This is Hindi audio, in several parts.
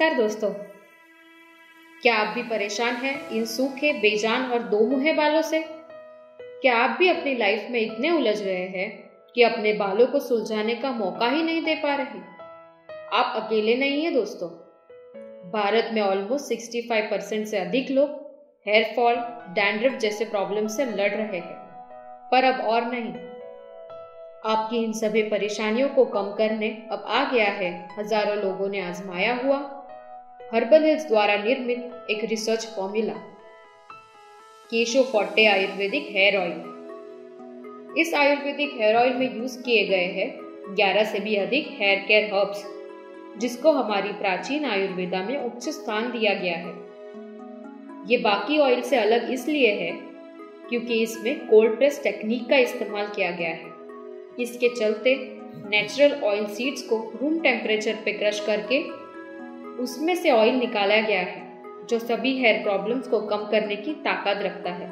नमस्कार दोस्तों, क्या आप भी परेशान हैं इन सूखे, बेजान और दो मुहे बालों से? क्या आप भी अपनी लाइफ में इतने उलझ गए हैं कि अपने बालों को सुलझाने का मौका ही नहीं दे पा रहे? आप अकेले नहीं हैं दोस्तों। भारत में ऑलमोस्ट 65% से अधिक लोग हेयर फॉल, डैंड्रफ जैसे प्रॉब्लम से लड़ रहे हैं। पर अब और नहीं, आपकी इन सभी परेशानियों को कम करने अब आ गया है हजारों लोगों ने आजमाया हुआ हर्बल हिल्स द्वारा निर्मित एक research formula, Kesho forte ayurvedic hair oil. इस आयुर्वेदिक हेयर ऑयल में यूज किए गए हैं 11 से भी अधिक हेयर केयर हर्ब्स, जिसको हमारी प्राचीन आयुर्वेदा में उच्च स्थान दिया गया है। ये बाकी ऑयल से अलग इसलिए है क्योंकि इसमें कोल्ड प्रेस टेक्निक का इस्तेमाल किया गया है। इसके चलते नेचुरल ऑयल सीड्स को रूम टेम्परेचर पे क्रश करके उसमें से ऑयल निकाला गया है, जो सभी हेयर प्रॉब्लम्स को कम करने की ताकत रखता है।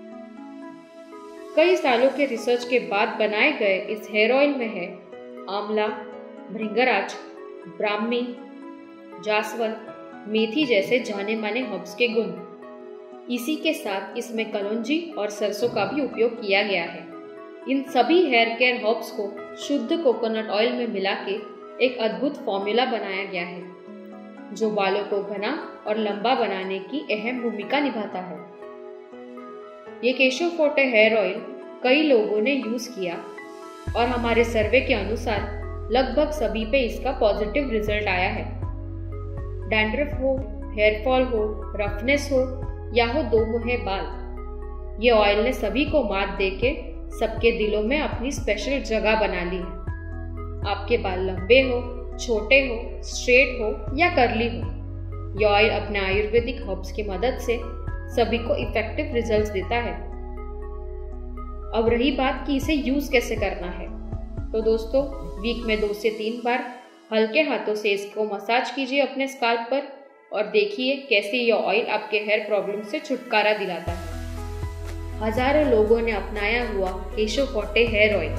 कई सालों के रिसर्च के बाद बनाए गए इस हेयर ऑयल में है आंवला, भृंगराज, ब्राह्मी, जासवल, मेथी जैसे जाने माने हर्ब्स के गुण। इसी के साथ इसमें कलौंजी और सरसों का भी उपयोग किया गया है। इन सभी हेयर केयर हर्ब्स को शुद्ध कोकोनट ऑयल में मिला के एक अद्भुत फॉर्मूला बनाया गया है, जो बालों को घना और लंबा बनाने की अहम भूमिका निभाता है। ये केशो फोर्टे हेयर ऑयल कई लोगों ने यूज किया और हमारे सर्वे के अनुसार लगभग सभी पे इसका पॉजिटिव रिजल्ट आया है। डैंड्रफ हो, हेयर फॉल हो, रफनेस हो या हो दो मुहे बाल, ये ऑयल ने सभी को मात देके सबके दिलों में अपनी स्पेशल जगह बना ली है। आपके बाल लंबे हो, छोटे हो, स्ट्रेट हो या कर्ली हो, यह ऑयल अपने आयुर्वेदिक हर्ब्स की मदद से सभी को इफेक्टिव रिजल्ट्स देता है। अब रही बात कि इसे यूज कैसे करना है, तो दोस्तों वीक में 2 से 3 बार हल्के हाथों से इसको मसाज कीजिए अपने स्काल्प पर और देखिए कैसे यह ऑयल आपके हेयर प्रॉब्लम से छुटकारा दिलाता है। हजारों लोगों ने अपनाया हुआ केशो फोर्टे हेयर ऑयल।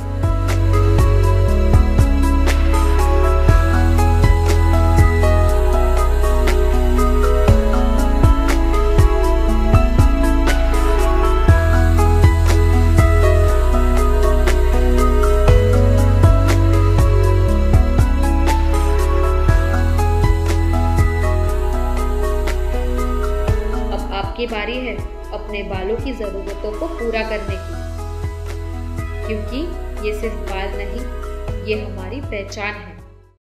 अब आपकी बारी है अपने बालों की जरूरतों को पूरा करने की, क्योंकि ये सिर्फ बाल नहीं, ये हमारी पहचान है।